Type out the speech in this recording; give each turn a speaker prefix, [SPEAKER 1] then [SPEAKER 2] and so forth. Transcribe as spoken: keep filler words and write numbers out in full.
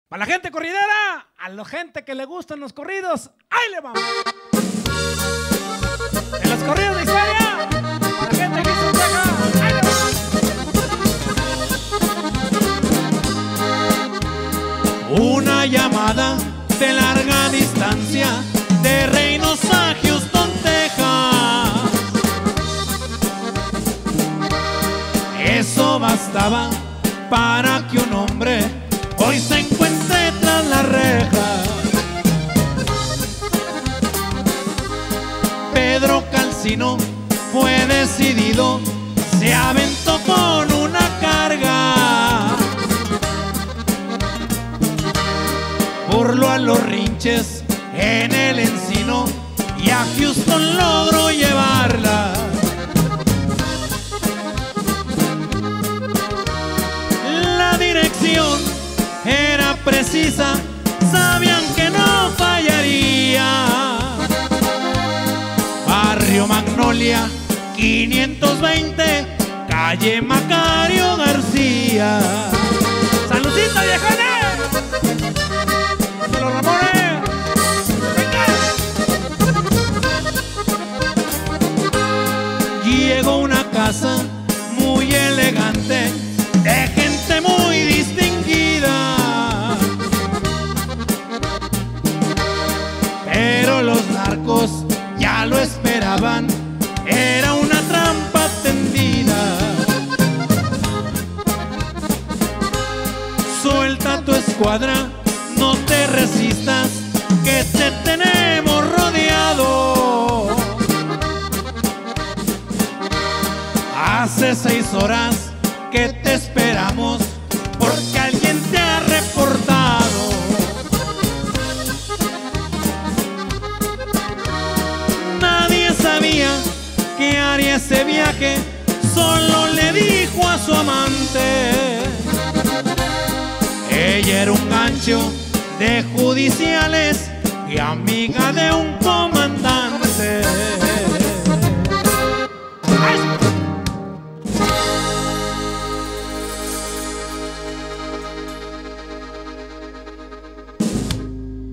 [SPEAKER 1] Para la gente corridera, a la gente que le gustan los corridos, ¡ahí le vamos! En los corridos de historia, para la gente que hizo un saca, ¡ahí le
[SPEAKER 2] vamos! Una llamada de larga distancia de Reynosa a Houston, Texas. Eso bastaba para que un hombre hoy se encuentre tras la reja. Pedro Calcino fue decidido, se aventó con una carga. Burló a los rinches en el encino y a Houston logró llevarla. La dirección era precisa, sabían que no fallaría. Barrio Magnolia, quinientos veinte, calle Macario García.
[SPEAKER 1] ¡Saludcita, viejones! ¡De los Ramones! ¡Venga!
[SPEAKER 2] Llegó una casa muy elegante, de gente muy distinguida. Pero los narcos ya lo esperaban, era una trampa tendida. Suelta tu escuadra, no te resistas, que te tenemos rodeado. Hace seis horas que te esperamos porque alguien te ha reportado. Nadie sabía que haría ese viaje, solo le dijo a su amante. Ella era un gancho de judiciales y amiga de un comandante.